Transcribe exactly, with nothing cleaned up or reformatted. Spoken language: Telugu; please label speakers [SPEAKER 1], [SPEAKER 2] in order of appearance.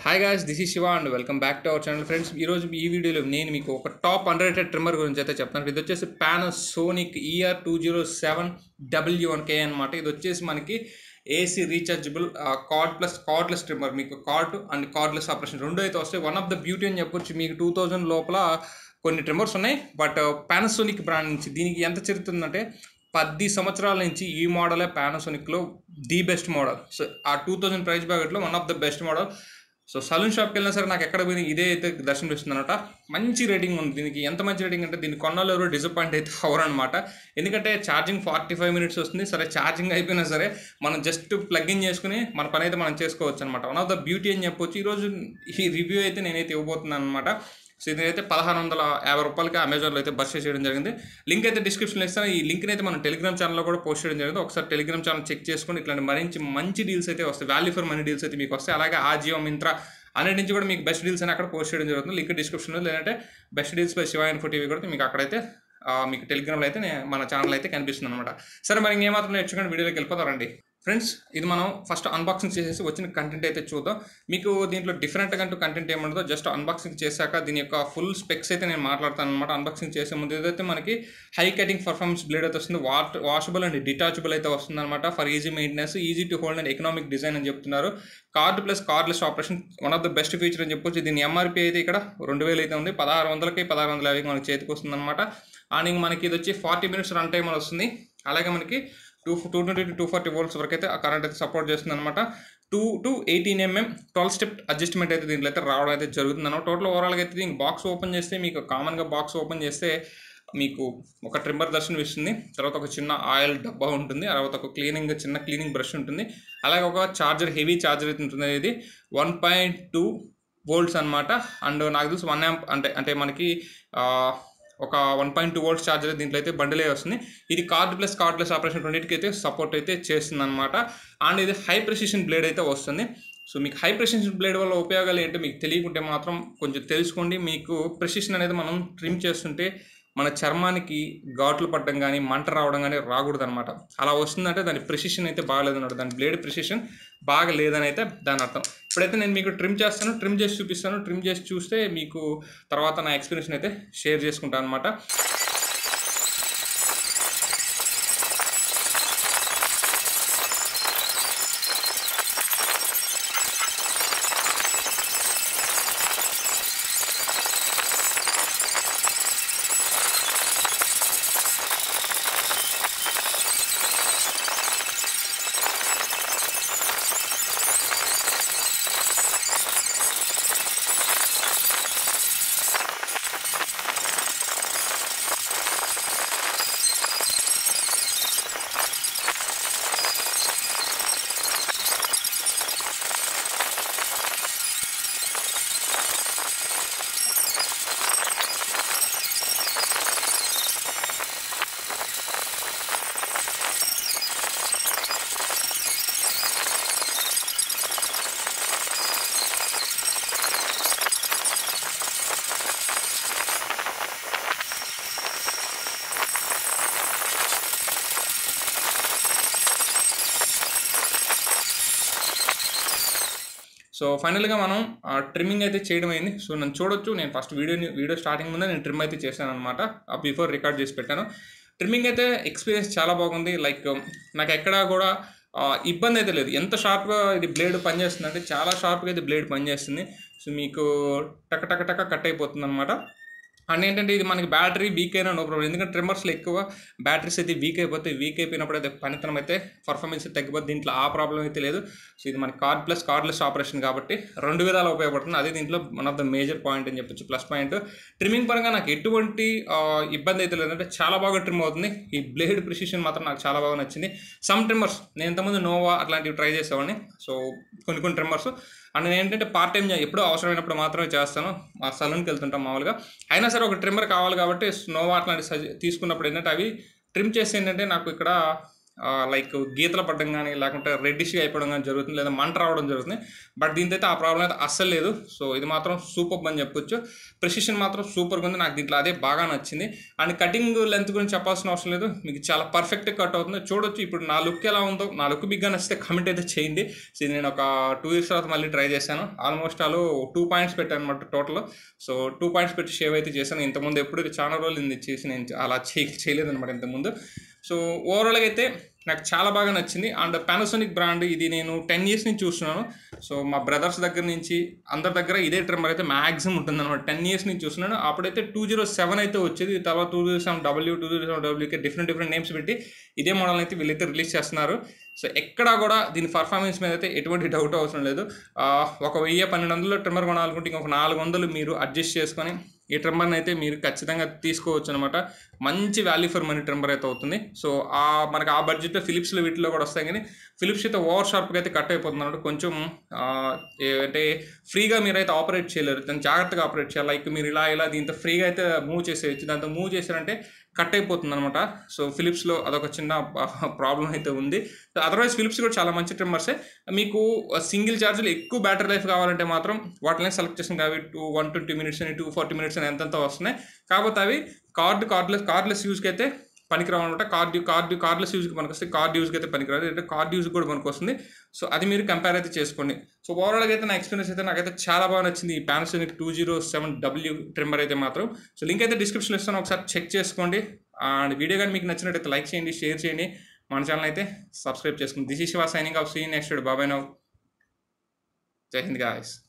[SPEAKER 1] Hi guys, this is Shiva and welcome back to our channel. Friends, ఈరోజు ఈ వీడియోలో నేను మీకు ఒక టాప్ అండర్ రేటెడ్ ట్రిమ్మర్ గురించి అయితే చెప్తాను. ఇది వచ్చేసి Panasonic ER two zero seven W one K అనమాట. ఇది వచ్చేసి మనకి AC rechargeable cord plus cordless trimmer. మీకు కార్డ్ అండ్ కార్డ్లెస్ ఆపరేషన్ రెండు అయితే వస్తాయి. వన్ ఆఫ్ ద బ్యూటీ అని చెప్పొచ్చు. మీకు టూ థౌజండ్ లోపల కొన్ని ట్రిమ్మర్స్ ఉన్నాయి, బట్ పానాసోనిక్ బ్రాండ్ నుంచి దీనికి ఎంత చరిత్ర ఉందంటే పది సంవత్సరాల నుంచి ఈ మోడలే పానాసోనిక్లో ది బెస్ట్ మోడల్. సో ఆ టూ థౌజండ్ ప్రైస్ బ్యాకెట్లో one of the best model. So salon షాప్కి వెళ్ళినా సరే నాకు ఎక్కడ పోయినా ఇదే అయితే దర్శనం ఇస్తుంది అనమాట. మంచి రేటింగ్ ఉంది దీనికి. ఎంత మంచి రేటింగ్ అంటే దీన్ని కొన్నాళ్ళు ఎవరు డిసప్పాయింట్ అయితే అవరనమాట. ఎందుకంటే ఛార్జింగ్ ఫార్టీ ఫైవ్ మినిట్స్ వస్తుంది. సరే ఛార్జింగ్ అయిపోయినా సరే మనం జస్ట్ ప్లగ్ ఇన్ చేసుకుని మన పని అయితే మనం చేసుకోవచ్చు అనమాట. వన్ ఆఫ్ ద బ్యూటీ అని చెప్పొచ్చు. ఈరోజు ఈ రివ్యూ అయితే నేనైతే ఇవ్వబోతున్నాను అనమాట. సో ఇదైతే పదహారు వందల యాభై రూపాయలకి అమెజాన్లో అయితే పర్చేస్ చేయడం జరిగింది. లింక్ అయితే డిస్క్రిప్షన్లో ఇస్తాను. ఈ లింక్ని అయితే మనం టెలిగ్రామ్ ఛానల్లో కూడా పోస్ట్ చేయడం జరిగింది. ఒకసారి టెలిగ్రామ్ ఛానల్ చెక్ చేసుకుని ఇట్లాంటి మరించి మంచి డీల్స్ అయితే వస్తాయి. వాల్యూ ఫర్ మనీ డీల్స్ అయితే మీకు వస్తాయి. అలాగే ఆజియో, మింత్రా అన్నిటి నుంచి కూడా మీకు బెస్ట్ డీల్స్ అని అక్కడ పోస్ట్ చేయడం జరుగుతుంది. లింక్ డిస్క్రిప్షన్లో, లేదంటే best deals by Shiva info TV కూడా మీకు అక్కడైతే మీకు టెలిగ్రామ్లో అయితే మన ఛానల్ అయితే కనిపిస్తుంది అనమాట. సరే, మరి ఇంకేమాత్రం నేర్చుకుని వీడియోలోకి వెళ్ళిపోతారండి. ఫ్రెండ్స్, ఇది మనం ఫస్ట్ అన్బాక్సింగ్ చేసేసి వచ్చిన కంటెంట్ అయితే చూద్దాం. మీకు దీంట్లో డిఫరెంట్గా అంటూ కంటెంట్ ఏముండదో జస్ట్ అన్బాక్సింగ్ చేశాక దీని యొక్క ఫుల్ స్పెక్స్ అయితే నేను మాట్లాడతాను అనమాట. అన్బాక్సింగ్ చేసే ముందు ఏదైతే మనకి హై కటింగ్ పర్ఫార్మెన్స్ బ్లేడ్ అయితే వస్తుంది. వాట్ వాషబుల్ అండ్ డిటాచబుల్ అయితే వస్తుంది అనమాట. For easy maintenance, easy to hold and economic design అని చెప్తున్నారు. Cord plus cordless operation one of the best feature అని చెప్పొచ్చు. దీని ఎంఆర్పీ అయితే ఇక్కడ రెండు వేలు అయితే ఉంది. పదహారు వందలకి పదహారు వందల యాభైకి మనకి చేతికి వస్తుంది అనమాట. అండ్ మనకి ఇది వచ్చి ఫార్టీ మినిట్స్ రన్ టైం అని వస్తుంది. అలాగే మనకి two two twenty to two forty volts వరకు అయితే ఆ కరెంట్ అయితే సపోర్ట్ చేస్తుంది అనమాట. Two to eighteen MM twelve step adjustment అయితే దీంట్లో అయితే రావడం అయితే జరుగుతుంది అనమాట. టోటల్ ఓవరాల్గా అయితే దీనికి బాక్స్ ఓపెన్ చేస్తే మీకు కామన్గా బాక్స్ ఓపెన్ చేస్తే మీకు ఒక ట్రిమ్మర్ దర్శనం ఇస్తుంది. తర్వాత ఒక చిన్న ఆయిల్ డబ్బా ఉంటుంది. తర్వాత ఒక క్లీనింగ్ చిన్న క్లీనింగ్ బ్రష్ ఉంటుంది. అలాగే ఒక చార్జర్, హెవీ చార్జర్ అయితే ఉంటుంది. ఇది వన్ పాయింట్ టూ వోల్ట్స్ అనమాట. అండ్ నాకు తెలిసి వన్ యాంప్ అంటే అంటే మనకి ఒక one point two volts charger దీంట్లో అయితే బండిలే వస్తుంది. ఇది కార్డ్ ప్లస్ కార్డ్లెస్ ఆపరేషన్ రెండింటికి అయితే సపోర్ట్ అయితే చేస్తుంది అనమాట. అండ్ ఇది హై ప్రెసిషన్ బ్లేడ్ అయితే వస్తుంది. సో మీకు హై ప్రెసిషన్ బ్లేడ్ వల్ల ఉపయోగాలు ఏంటో మీకు తెలియకుంటే మాత్రం కొంచెం తెలుసుకోండి. మీకు ప్రెసిషన్ అనేది మనం ట్రిమ్ చేస్తుంటే మన చర్మానికి ఘాట్లు పడడం కానీ మంట రావడం కానీ రాకూడదు అనమాట. అలా వస్తుందంటే దాని ప్రెసిషన్ అయితే బాగాలేదన్నమాట. దాని బ్లేడ్ ప్రెసిషన్ బాగా లేదని అయితే దాని అర్థం. ఇప్పుడైతే నేను మీకు ట్రిమ్ చేస్తాను, ట్రిమ్ చేసి చూపిస్తాను. ట్రిమ్ చేసి చూస్తే మీకు తర్వాత నా ఎక్స్పీరియన్స్ అయితే షేర్ చేసుకుంటాను అనమాట. సో ఫైనల్గా మనం ట్రిమ్మింగ్ అయితే చేయడం అయింది. సో నన్ను చూడొచ్చు, నేను ఫస్ట్ వీడియోని వీడియో స్టార్టింగ్ ముందే నేను ట్రిమ్ అయితే చేశాను అనమాట. బిఫోర్ రికార్డ్ చేసి పెట్టాను. ట్రిమ్మింగ్ అయితే ఎక్స్పీరియన్స్ చాలా బాగుంది. లైక్ నాకు ఎక్కడా కూడా ఇబ్బంది అయితే లేదు. ఎంత షార్ప్గా ఇది బ్లేడ్ పనిచేస్తుంది అంటే చాలా షార్ప్గా ఇది బ్లేడ్ పనిచేస్తుంది. సో మీకు టక టక టక కట్ అయిపోతుంది అనమాట. అండ్ ఏంటంటే ఇది మనకి బ్యాటరీ వీక్ అయినా నో ప్రాబ్లం. ఎందుకంటే ట్రిమ్మర్స్లో ఎక్కువ బ్యాటరీస్ అయితే వీక్ అయిపోతాయి. వీక్ అయిపోయినప్పుడు అయితే పనితనం అయితే పర్ఫార్మెన్స్ తగ్గిపోతుంది. దీంట్లో ఆ ప్రాబ్లం అయితే లేదు. సో ఇది మన కార్డ్ ప్లస్ కార్డ్లెస్ ఆపరేషన్ కాబట్టి రెండు విధాలు ఉపయోగపడుతుంది. అదే దీంట్లో one of the major point అని చెప్పొచ్చు, ప్లస్ పాయింట్. ట్రిమ్మింగ్ పరంగా నాకు ఎటువంటి ఇబ్బంది అయితే లేదంటే చాలా బాగా ట్రిమ్ అవుతుంది. ఈ బ్లేడ్ ప్రిసిషన్ మాత్రం నాకు చాలా బాగా నచ్చింది. సమ్ ట్రిమ్మర్స్ నేను ఇంతకుముందు నోవా అట్లాంటివి ట్రై చేసేవాడిని. సో కొన్ని కొన్ని ట్రిమ్మర్స్ అండ్ నేను ఏంటంటే పార్ట్ టైం ఎప్పుడో అవసరమైనప్పుడు మాత్రమే చేస్తాను. ఆ సలూన్కి వెళ్తుంటాం మామూలుగా. అయినా సరే ఒక ట్రిమ్మర్ కావాలి కాబట్టి నోవా అట్లాంటి సజె తీసుకున్నప్పుడు ఏంటంటే అవి ట్రిమ్ చేసి ఏంటంటే నాకు ఇక్కడ లైక్ గీతలు పడడం కానీ లేకుంటే రెడ్డిష్గా అయిపోవడం కానీ జరుగుతుంది, లేదా మంట రావడం జరుగుతుంది. బట్ దీంతో అయితే ఆ ప్రాబ్లం అయితే అస్సలు లేదు. సో ఇది మాత్రం సూపర్ అని చెప్పొచ్చు. ప్రిసిషన్ మాత్రం సూపర్గా ఉంది, నాకు దీంట్లో అదే బాగా నచ్చింది. అండ్ కటింగ్ లెంత్ గురించి చెప్పాల్సిన అవసరం లేదు, మీకు చాలా పర్ఫెక్ట్గా కట్ అవుతుంది. చూడొచ్చు ఇప్పుడు నా లుక్ ఎలా ఉందో. నా లుక్ బిగ్గా నచ్చితే కామెంట్ అయితే చేయండి. సో ఇది నేను ఒక టూ ఇయర్స్ తర్వాత మళ్ళీ ట్రై చేశాను. ఆల్మోస్ట్ ఆలు టూ పాయింట్స్ పెట్టాను అనమాట టోటల్. సో టూ పాయింట్స్ పెట్టి షేవ్ అయితే చేశాను. ఇంతకుముందు ఎప్పుడు చాలా రోజులు ఇది చేసి నేను అలా చేయ చేయలేదు అనమాట ఇంతకుముందు. సో ఓవరాల్గా అయితే నాకు చాలా బాగా నచ్చింది. అండ్ పానాసోనిక్ బ్రాండ్ ఇది నేను టెన్ ఇయర్స్ నుంచి చూస్తున్నాను. సో మా బ్రదర్స్ దగ్గర నుంచి అందరి దగ్గర ఇదే ట్రిమ్మర్ అయితే మ్యాక్సిమం ఉంటుంది అనమాట. టెన్ ఇయర్స్ నుంచి చూస్తున్నాను. అప్పుడైతే టూ జీరో సెవెన్ అయితే వచ్చేది, తర్వాత two zero seven W two zero seven డబ్ల్యూకి డిఫరెంట్ డిఫరెంట్ నేమ్స్ పెట్టి ఇదే మోడల్ అయితే వీళ్ళైతే రిలీజ్ చేస్తున్నారు. సో ఎక్కడా కూడా దీని పర్ఫార్మెన్స్ మీద అయితే ఎటువంటి డౌట్ అవసరం లేదు. ఒక వెయ్యి పన్నెండు వందలు ట్రిమ్మర్ కొనాలనుకుంటే ఇంకొక నాలుగు వందలు మీరు అడ్జస్ట్ చేసుకొని ఈ ట్రిమ్మర్ని అయితే మీరు ఖచ్చితంగా తీసుకోవచ్చు అనమాట. మంచి వాల్యూ ఫర్ మనీ ట్రిమ్మర్ అయితే అవుతుంది. సో ఆ మనకి ఆ బడ్జెట్లో ఫిలిప్స్లో వీటిలో కూడా వస్తాయి, కానీ ఫిలిప్స్ అయితే ఓవర్ షార్ప్గా అయితే కట్ అయిపోతుంది అనమాట. కొంచెం అంటే ఫ్రీగా మీరు అయితే ఆపరేట్ చేయలేరు, దాన్ని జాగ్రత్తగా ఆపరేట్ చేయాలి. లైక్ మీరు ఇలా ఇలా దీంతో ఫ్రీగా అయితే మూవ్ చేసేయచ్చు, దాంతో మూవ్ చేశారంటే కట్ అయిపోతుంది అనమాట. సో ఫిలిప్స్లో అదొక చిన్న ప్రాబ్లం అయితే ఉంది. అదర్వైజ్ ఫిలిప్స్ కూడా చాలా మంచి ట్రిమ్మర్సే. మీకు సింగిల్ ఛార్జ్లో ఎక్కువ బ్యాటరీ లైఫ్ కావాలంటే మాత్రం వాటిని సెలెక్ట్ చేసిన అవి టూ వన్ ట్వంటీ మినిట్స్ అని టూ ఫార్టీ మినిట్స్ అని ఎంతంత వస్తున్నాయి. కాకపోతే అవి కార్డ్ కార్డ్లెస్ కార్డ్లెస్ యూజ్కి అయితే పనికిరావు అనమాట. కార్డ్ కార్డ్ కార్డ్లెస్ యూజ్కి మనకు వస్తే కార్డ్ యూజ్కి అయితే పనికిరాదు, అంటే కార్డ్ యూజ్ కూడా మనకు వస్తుంది. సో అది మీరు కంపేర్ అయితే చేసుకోండి. సో ఓవరాల్గా అయితే నా ఎక్స్పీరియన్స్ అయితే నాకైతే చాలా బాగా నచ్చింది ఈ Panasonic two zero seven W trimmer అయితే మాత్రం. సో లింక్ అయితే డిస్క్రిప్షన్లో ఇస్తాను, ఒకసారి చెక్ చేసుకోండి. అండ్ వీడియో కానీ మీకు నచ్చినట్టయితే లైక్ చేయండి, షేర్ చేయండి, మన ఛానల్ అయితే సబ్స్క్రైబ్ చేసుకోండి. This is Shiva signing off. See you next video. Bye now. జై హింద్ గాయ్స్.